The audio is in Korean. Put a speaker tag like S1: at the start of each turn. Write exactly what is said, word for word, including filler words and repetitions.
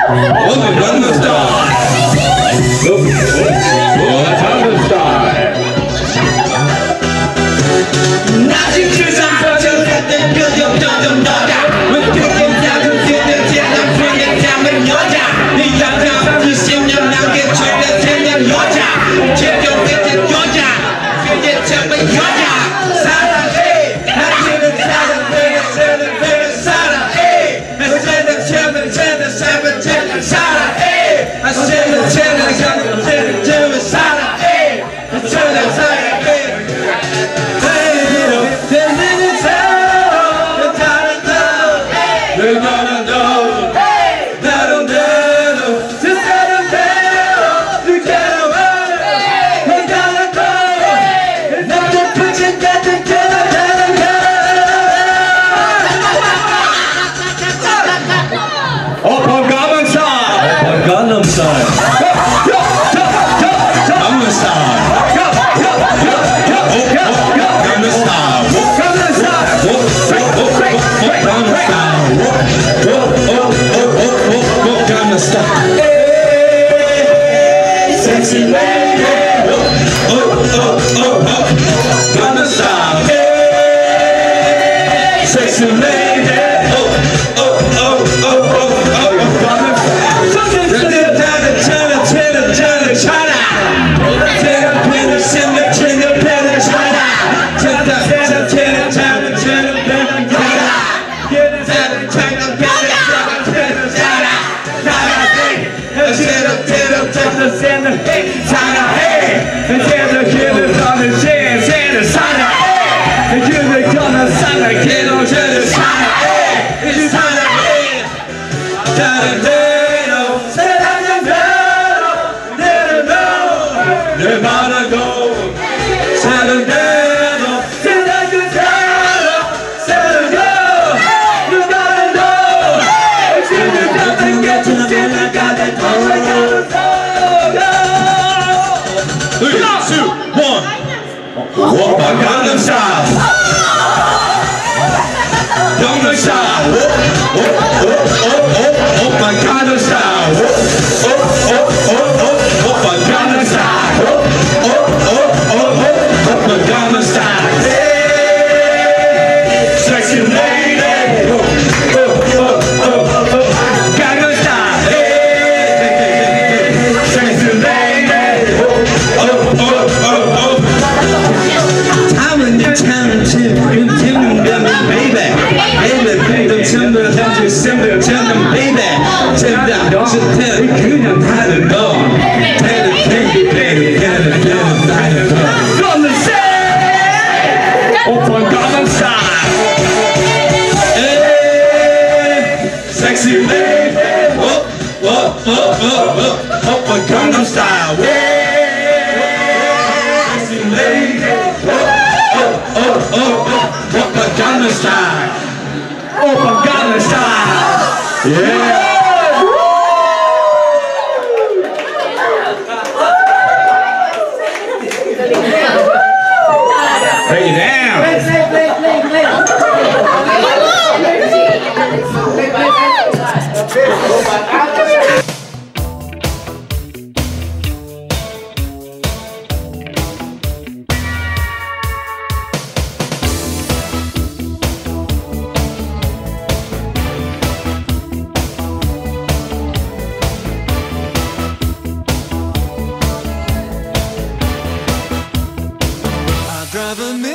S1: Gangnam Style. Gangnam Style. 낮은 주상 퍼져갔던 그녀 점점 너다 웃기긴 작은 그녀 제가 그녀 닮은 여자 네 여자 이십 년 남게 주변 생긴 여자 제격된 여자 그녀 닮은 여자 사랑해 당신은 사랑해 사랑해 사랑해 나는 쟤는 쟤는 쟤는 쟤는 사랑해 나는 쟤는 쟤는 쟤는 사랑해 쟤는 사랑해 Gangnam Style. Gangnam Style. Gangnam Style. Gangnam Style. Gangnam Style. Sexy lady. Gangnam Style. Sexy lady. Walk by Gangnam Style. Gangnam Style. Oh, oh, oh, oh, oh, by Gangnam Style. Oh, oh, oh, oh, oh, by Gangnam Style. Oh, oh, oh, oh, oh, by Gangnam Style. Hey, sexy lady. Oh, oh, oh, oh, oh, Gangnam Style. Hey, sexy lady. Oh, oh, oh, oh, oh. Time to continue them, baby. Baby, them timber, them to simmer, tell them, baby. Tell them, don't you tell me, couldn't hide it all. Tell it, tell it, tell it, tell it, tell it, tell it, tell it. Gangnam Style. Open Gangnam Style. Hey, sexy lady. Oh, oh, oh, oh, oh. Open Gangnam Style. Sexy lady. Oh, oh, oh, Open Gangnam Style. Open Gangnam Style. Yeah. Break it down.
S2: Drive a